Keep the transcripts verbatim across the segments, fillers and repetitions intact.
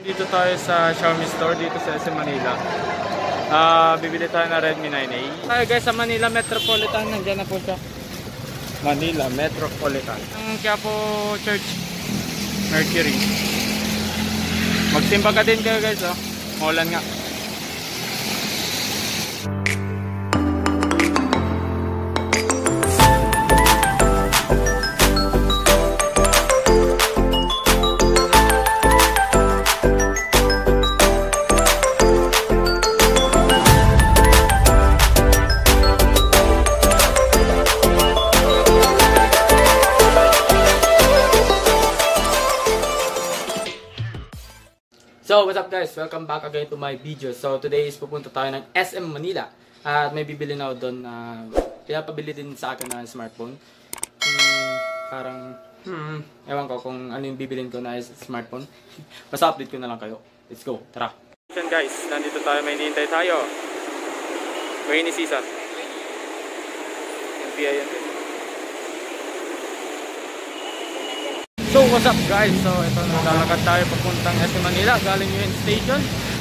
Dito tayo sa Xiaomi store dito sa S M Manila. Ah, uh, bibili tayo ng Redmi nine A. Tayo guys sa Manila Metropolitan, nandiyan na po siya. Manila Metropolitan. Ang Quiapo Church, Mercury. Magsimba ka din kayo guys, oh. Maulan nga. So what's up guys? Welcome back again to my video. So today is pupunta tayo ng S M Manila. At may bibili na ako doon na uh, pinapabili din sa akin na smartphone. Hmm, parang, hmm, ewan ko kung ano yung bibilin ko na smartphone. Basta update ko na lang kayo. Let's go, tara! Guys, nandito tayo, may hinihintay tayo. Rainy season. N P I yan din. So what's up guys? So ito na, lalakad tayo papuntang S M Manila, galing U N Station.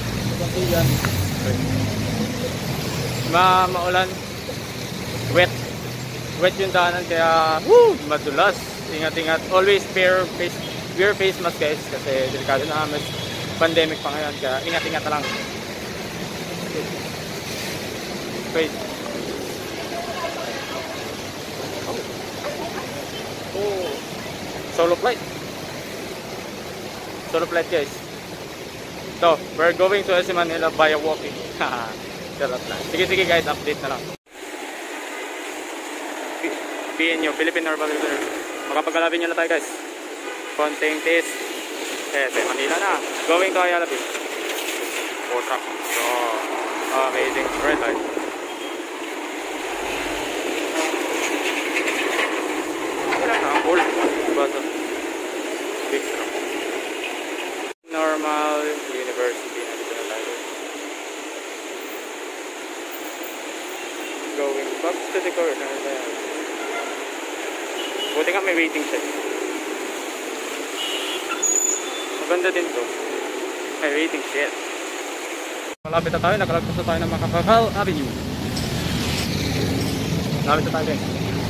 Ma maulan, wet, wet yung daanan kaya woo, madulas. Ingat-ingat, always wear face, wear face mask guys kasi delikado na, mas pandemic pa ngayon kaya ingat-ingat na lang. Wait. Oh. Solo flight. Solo flight guys. So, we're going to S M Manila via walking. Sarap lang. Sige sige guys, update na lang. P N U, Philippine Normal River. Makapagalapin nyo na tayo guys. Konting test. S M Manila na. Going to Ayala Beach. Four truck. So, amazing. Red light. Ang cool. Big truck. Normal University. Nandito na tayo. Going back to the corner. Buti nga may waiting shed. Maganda din to. May waiting shed. Malapit na tayo. Nakalagpas na tayo ng Makakakal Avenue. Malapit na tayo din.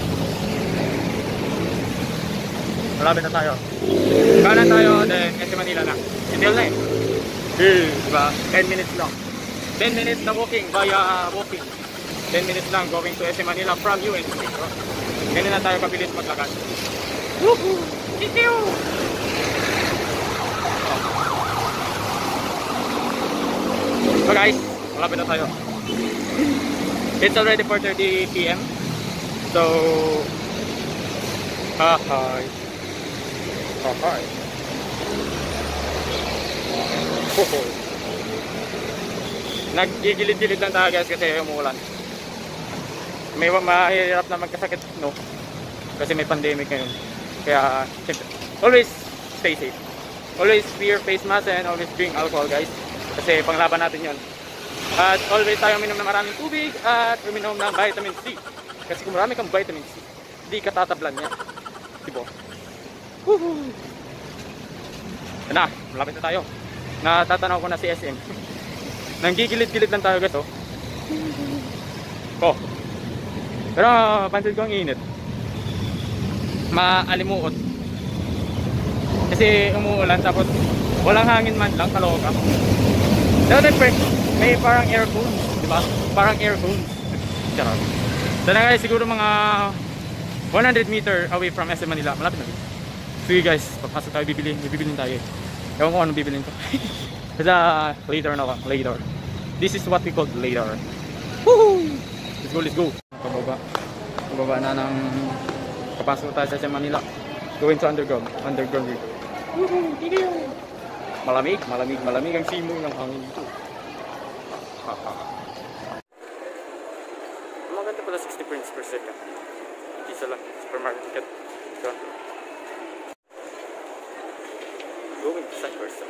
Malapit na tayo. Kanan tayo, then S M Manila na. Until na eh. Eh, diba? ten minutes lang. ten minutes na walking via walking. ten minutes lang going to S M Manila from U N. Ganun na tayo kabilis maglakad. Woohoo! Titiyo! So guys, malapit na tayo. It's already four thirty P M So, ha hi. Oh, hi. Oh, oh. Nagigilid-gilid lang tayo guys kasi umuulan. May mahirap na magkasakit, no? Kasi may pandemic ngayon. Kaya, siyempre, always stay safe. Always wear face mask and always drink alcohol guys. Kasi panglaban natin yon. At always tayo uminom ng maraming tubig at uminom ng vitamin C. Kasi kung marami kang vitamin C, hindi ka tatablan yan. Diba? Woohoo! Yan na, malapit na tayo. Natatanaw ko na si S M. Nanggigilid-gilid lang tayo guys, oh. Oh. Pero pansin ko ang init. Maalimuot. Kasi umuulan tapos walang hangin man lang, kaloka. So siyempre, may parang air cone, di ba? Parang air cone. Charot. So na guys, siguro mga one hundred meter away from S M Manila. Malapit na. Sige guys, papasok tayo, bibili, bibilin tayo. Ewan ko anong bibilin ko. Kasi later na ako, later. This is what we call later. Woohoo! Let's go, let's go. Pababa. Pababa na ng papasok tayo sa S M Manila. Going to underground, underground rig. Woohoo! Video! Malamig, malamig, malamig ang simoy ng hangin dito. Maganda pala sixty frames per second. Isa lang, supermarket. Ito. Going to side first.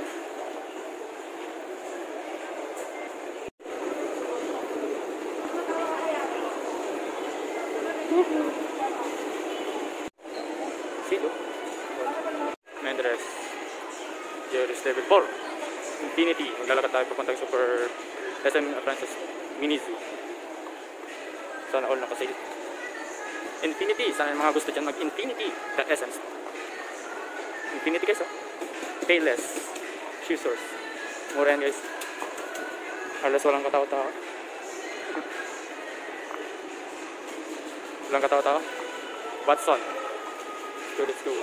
Silo. Mendres. Here is level four. Infinity. Maglalakad tayo papuntang Super S M Appliances Mini Zoo. Sana all nakasale. Infinity. Sana yung mga gusto dyan mag-Infinity. The S M Store. Infinity guys, oh. Payless. Shoe source. Mura yan guys. Halos walang katawa-tawa. Walang katawa-tawa. Watson. Let's go, let's go.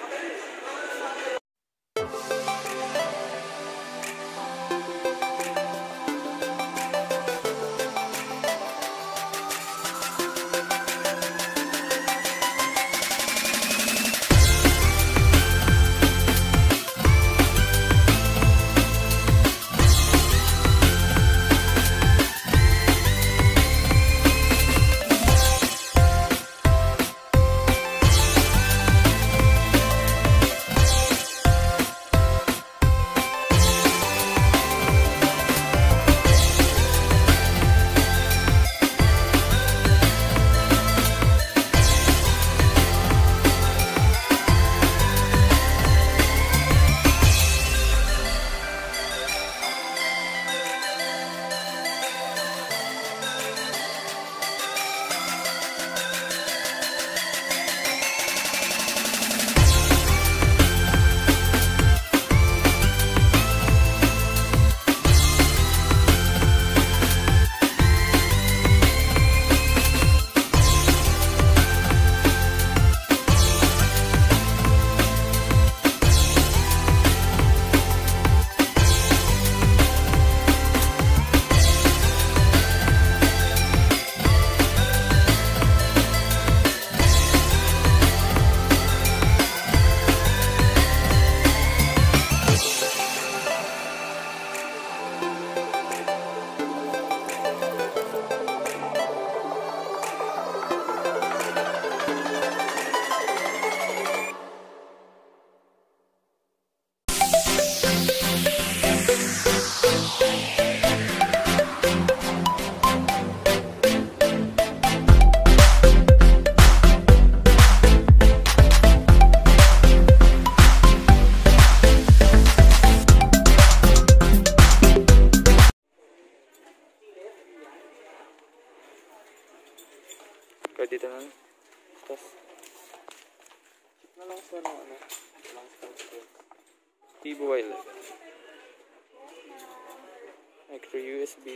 Kaya dito na. Tapos na lang sa ano, ano. Lang sa Tibo Wireless. Micro U S B.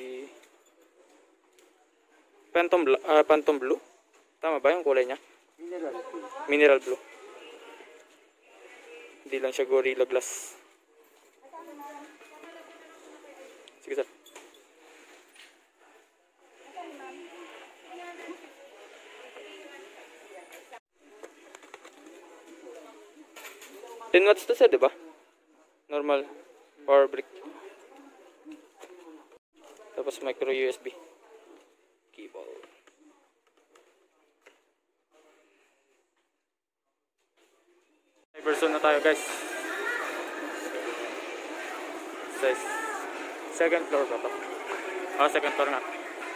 Phantom, uh, Phantom Blue. Tama ba yung kulay niya? Mineral blue. Mineral Blue. Hindi lang siya Gorilla Glass. Sige sir. ten watts to siya, di ba? Normal power brick. Tapos micro U S B cable. Version na tayo guys. Says second floor ba to? Ah, second floor nga.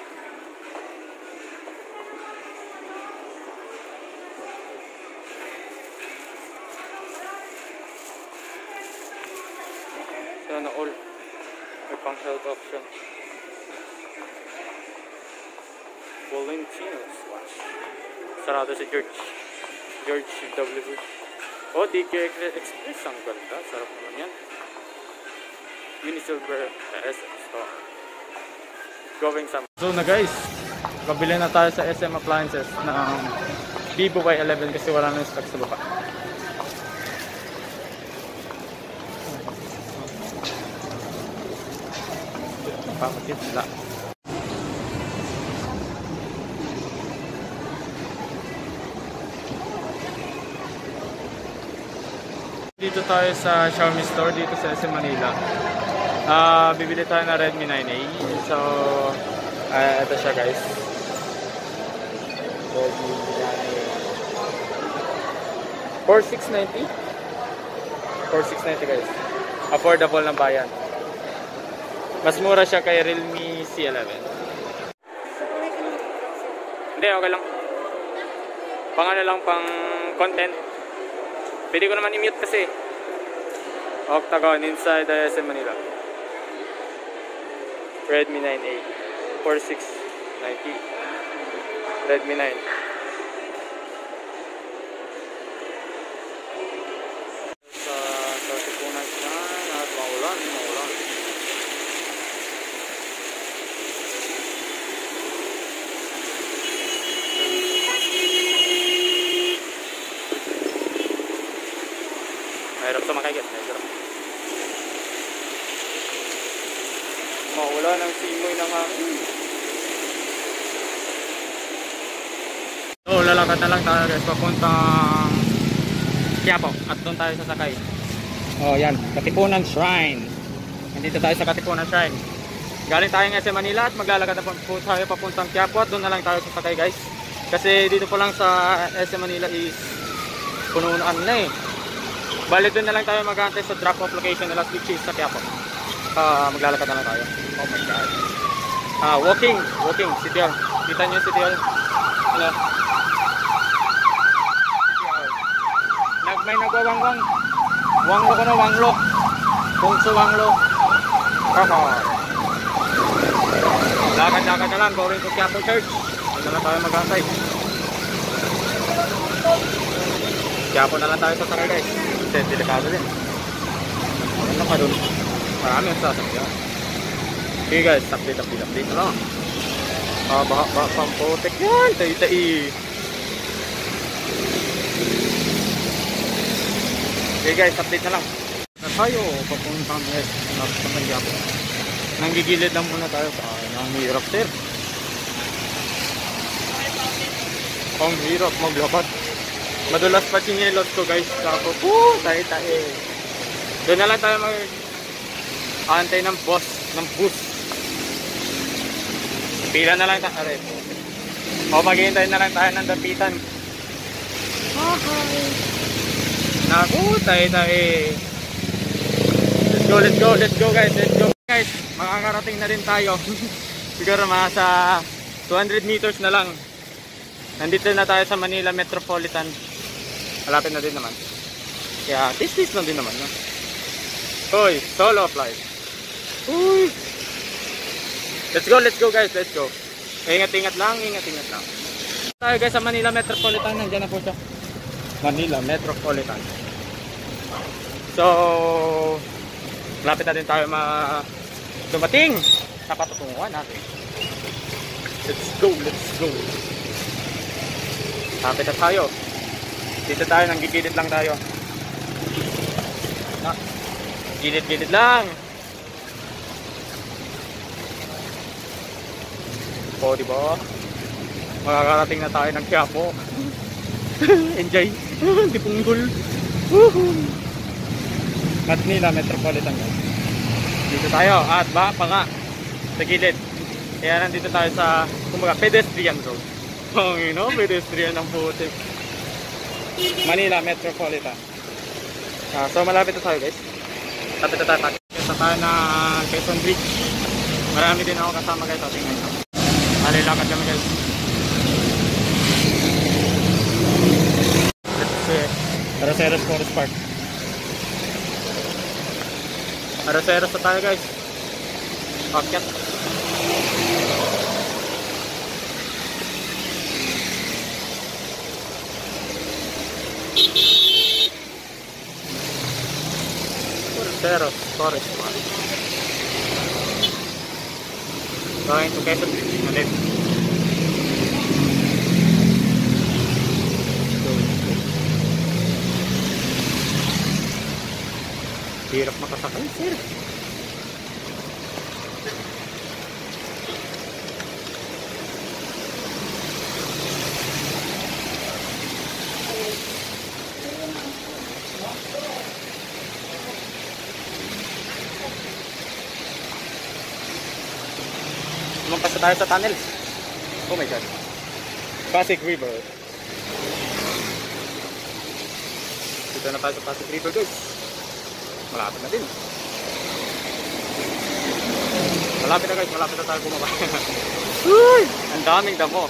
Sana all may pang health option. Valentino's watch. Sarado si George. George W. Oh, D K Express. Ang ganda. Sarap naman yan. Unisilver S M Store. Going some. So na guys, kabili na tayo sa S M Appliances ng Vivo Y eleven kasi wala na yung stock sa baba. Pamakit sila. Dito tayo sa Xiaomi Store dito sa S M Manila. Ah, uh, bibili tayo na Redmi nine A. So, uh, ito siya guys. Redmi nine A. forty-six ninety. forty-six ninety guys. Affordable ng bayan. Mas mura siya kay Realme C eleven. Hindi, okay lang. Pang ano lang, pang content. Pwede ko naman i-mute kasi. Octagon inside the S M Manila. Redmi nine A. forty-six ninety. Redmi nine. Sa sa tipunan siya at maulan, maulan. Mahirap sumakay guys, mahirap. Mawala ng simoy ng hangin. So lalakad na lang tayo guys papuntang Quiapo at doon tayo sasakay. Oh yan, Katipunan Shrine. Nandito tayo sa Katipunan Shrine. Galing tayong S M Manila at maglalakad na po tayo papuntang Quiapo at doon na lang tayo sasakay guys. Kasi dito po lang sa S M Manila is punuan na eh. Bali doon na lang tayo mag-aantay sa drop off location nila which is sa Quiapo. Uh, maglalakad na lang tayo. Oh my god. Ah, walking, walking, City Hall. Kita niyo City Hall? Hello. City Hall. Nag may nagwawangwang. Wanglo ko na wanglo. Pungso wanglo. Haha. Lakad-lakad na lang going to Quiapo Church. Doon na lang tayo mag-aantay. Quiapo na lang tayo sa sakay guys. Kasi delikado din. Ano pa doon? Marami ang sasakyan. Okay guys, update, update, update na lang. Ah, baka, baka, pampotek yan. Tai-tai. Okay guys, update na lang. Na tayo, papuntang S. Nakasang Quiapo. Nanggigilid lang muna tayo. Ay, ang hirap sir. Ang hirap maglakad. Madulas pa sinilot ko guys. Ako, uh, tai-tai. Doon na lang tayo mag antay ng boss, ng bus. Pila na lang tayo. O maghihintay na lang tayo ng dapitan. Okay. Naku, tai-tai. Let's go, let's go, let's go guys, let's go guys. Makakarating na rin tayo. Siguro mga sa two hundred meters na lang. Nandito na tayo sa Manila Metropolitan. Malapit na din naman. Kaya tis-tis lang din naman. No? Uy, solo flight. Uy. Let's go, let's go guys, let's go. Ingat-ingat lang, ingat-ingat lang. Tayo guys sa Manila Metropolitan. Nandiyan na po siya. Manila Metropolitan. So, malapit na din tayo ma dumating sa patutunguhan natin. Let's go, let's go. Malapit na tayo. Dito tayo, nanggigilid lang tayo. Na, gilid-gilid lang. O, diba? Makakarating na tayo ng Quiapo. Enjoy. Di punggol. Manila Metropolitan. Dito tayo. At ba pa nga. Sa gilid. Kaya nandito tayo sa kumbaga pedestrian road. Oh, you know, pedestrian ng putik. Manila Metropolitan. Uh, so malapit na tayo guys. Malapit na tayo. Kesa tayo na Quezon Bridge. Marami din ako kasama guys. Ating ngayon. Malilakad kami guys. Let's see. Araceros Forest Park. Araceros na tayo guys. Pakyat. Araceros Forest Park. Going to Quezon Bridge. Ulit. Hirap makasakay sir. Lumampas na tayo sa tunnel. Oh my god. Pasig River. Dito na tayo sa Pasig River guys. Malapit na din. Malapit na guys, malapit na tayo bumaba. Uy! Ang daming damo.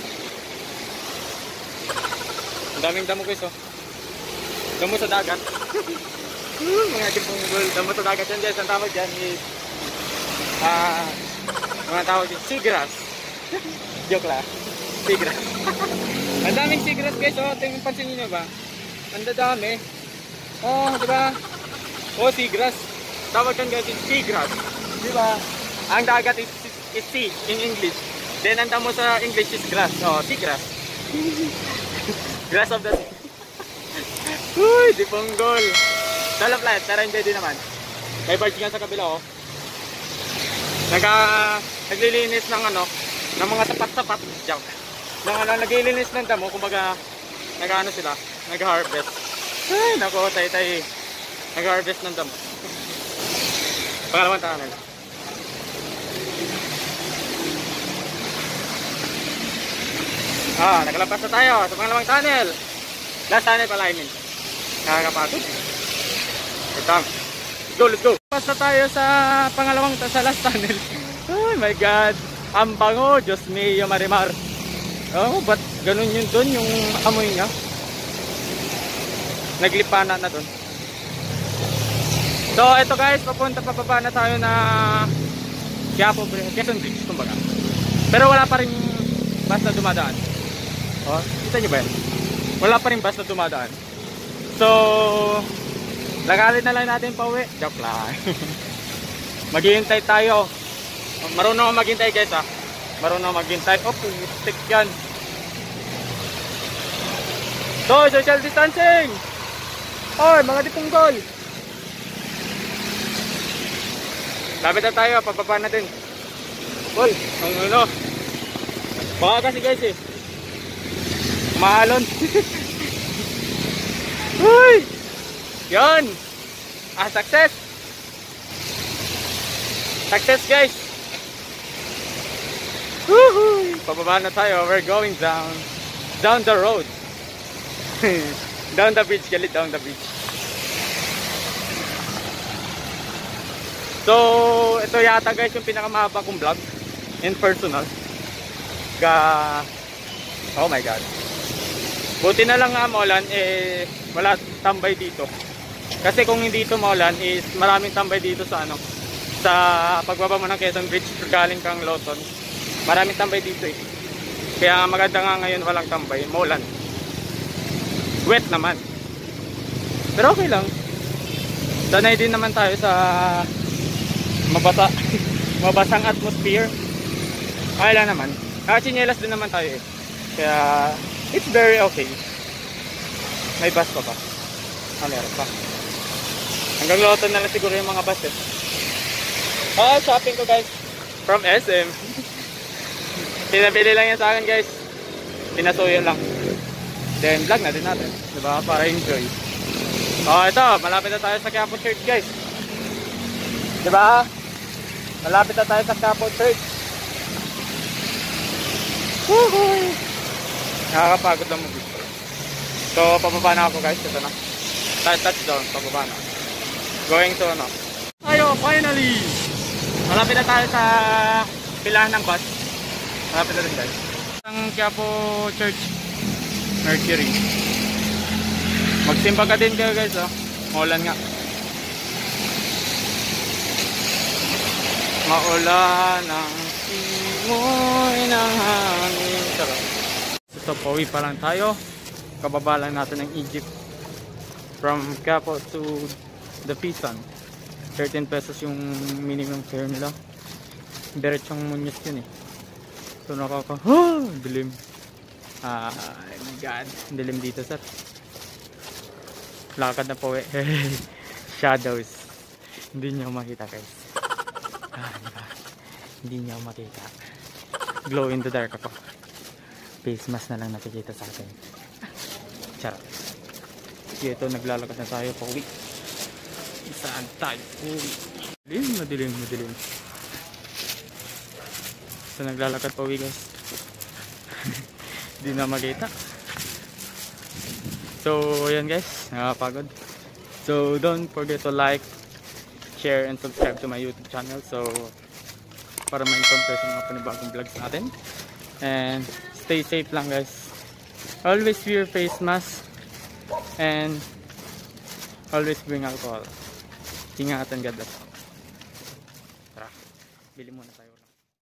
Ang daming damo guys oh. Damo sa dagat. Mga dipunggol. Damo sa dagat yan guys. Ang tawag dyan is ah, Mga tawag din, seagrass. Joke lang. Seagrass. Ang daming seagrass guys, oh. Tingnan, pansin niyo ba? Ang dadami. Oh, di ba? Oh, seagrass. Tawag kan guys, seagrass. Di ba? Ang dagat is, is sea in English. Then ang damo sa English is grass. Oh, seagrass. Grass of the sea. Uy, di ponggol. Dala flat, pero hindi din naman. May barge nga sa kabila, oh. Nagka, naglilinis ng ano, ng mga sapat-sapat. Joke. Nang ano, naglilinis ng damo, kumbaga, nag-ano sila, nag-harvest. Ay, naku, tay-tay. Nag-harvest ng damo. Pangalawang tunnel. Ah, nakalampas na tayo sa pangalawang tunnel. Last tunnel pala, I mean. Nakakapagod. Ito. Let's go, let's go. Pas na tayo sa pangalawang sa last tunnel. Oh my god. Ang bango, Diyos mio marimar. Oh, ba't ganun yun dun, yung amoy niya? Naglipana na dun. So, ito guys, papunta pababa na tayo na Quiapo, Quezon Bridge, kumbaga. Pero wala pa rin bus na dumadaan. Oh, kita nyo ba yan? Wala pa rin bus na dumadaan. So, lagalin na lang natin pa uwi. Joke lang. Maghihintay tayo. Marunong ako maghintay guys ha. Marunong ako maghintay. Oh, putik yan. So, social distancing. Oy, mga dipunggol. Lapit na tayo, pababa natin. Cool, ang ano. Baka kasi guys eh. Mahalon. Uy! Yan! Ah, success! Success guys! Woohoo! Pababa na tayo, we're going down. Down the road. Down the beach, galit down the beach. So, ito yata guys yung pinakamahaba kong vlog in personal. Ga Oh my god. Buti na lang nga maulan, eh wala tambay dito. Kasi kung hindi ito maulan, is maraming tambay dito sa ano, sa pagbaba mo ng Quezon Bridge galing kang Lawson. Maraming tambay dito eh. Kaya maganda nga ngayon walang tambay, maulan. Wet naman. Pero okay lang. Sanay din naman tayo sa mabasa mabasang atmosphere. Okay lang naman. Nakachinelas din naman tayo eh. Kaya it's very okay. May bus pa ba? Ah, meron pa. Hanggang Lawson na lang siguro yung mga bus eh. Ah, shopping ko guys from S M. Pinabili lang yan sa akin guys. Pinasuyo lang. Then vlog na din natin, diba? Para enjoy. Oh, ito, malapit na tayo sa Quiapo Church guys. Diba? Malapit na tayo sa Quiapo Church. Woohoo! Nakakapagod lang mag-video. So, pababa na ako guys. Ito na. Touchdown, pababa na. Going to ano. Ayo, finally! Malapit na tayo sa pilahan ng bus. Malapit na rin guys. Ang Quiapo Church Mercury. Magsimba ka din kayo guys, oh. Maulan nga. Maulan ang simoy ng hangin. Sarap. So, pauwi pa lang tayo. Kababa lang natin ng Egypt. From Quiapo to the Pisan. thirteen pesos yung minimum fare nila. Diretsong Muñoz yun eh. So, nakaka... Oh, dilim. Ah, oh my god. Dilim dito, sir. Lakad na po eh. Shadows. Hindi nyo makita guys. Ah, diba? Hindi nyo makita. Glow in the dark ako. Face mask na lang nakikita sa akin. Charot. Sige, ito naglalakad na tayo pa uwi. Saan tayo uwi? Madilim, madilim, madilim. So naglalakad pa uwi guys. Hindi na makita. So ayan guys, nakapagod. So don't forget to like, share, and subscribe to my YouTube channel. So para ma-inform kayo sa mga panibagong vlogs natin. And stay safe lang guys. Always wear face mask. And always bring alcohol. Ingatan God bless. Tara, bili muna tayo.